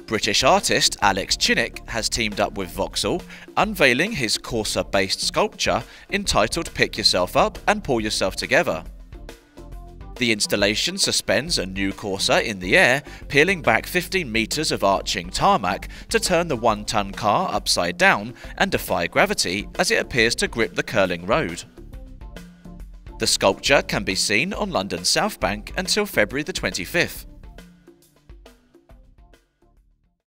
British artist Alex Chinneck has teamed up with Vauxhall, unveiling his Corsa-based sculpture entitled Pick Yourself Up and Pull Yourself Together. The installation suspends a new Corsa in the air, peeling back 15 metres of arching tarmac to turn the 1-tonne car upside down and defy gravity as it appears to grip the curling road. The sculpture can be seen on London's Southbank until February the 25th.